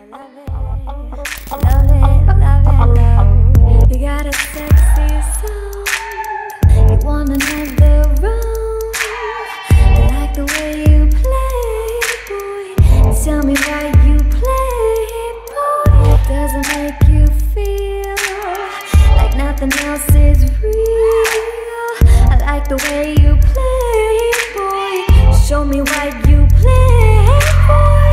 love it, love it, love it, love. You got a sexy sound. You wanna never run. I like the way you play, boy. Tell me why you play, boy. Doesn't make you feel like nothing else is real. I like the way you play, boy. Show me why you play, boy.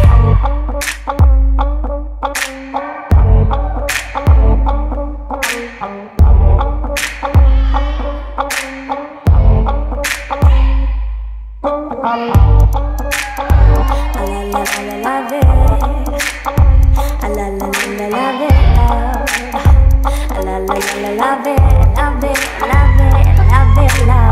Love it, I love it, love it, love it, love it, love it, love it, love it, love.